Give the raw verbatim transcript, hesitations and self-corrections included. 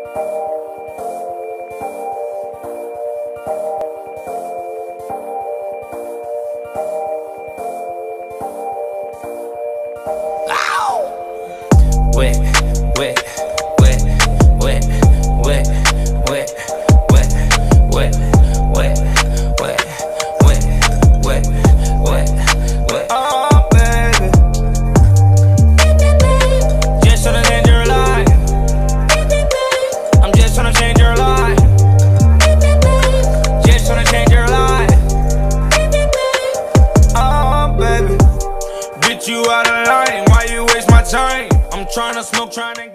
Wet, wet, wet, wet, wet, wet, wet, wet, wet, wet, wet, wet, wet, wet. Oh, baby, just tryna change your life. I'm just tryna change your life. Just tryna change your life. Oh, baby, get you out of line. Why you waste my time? I'm tryna smoke, tryna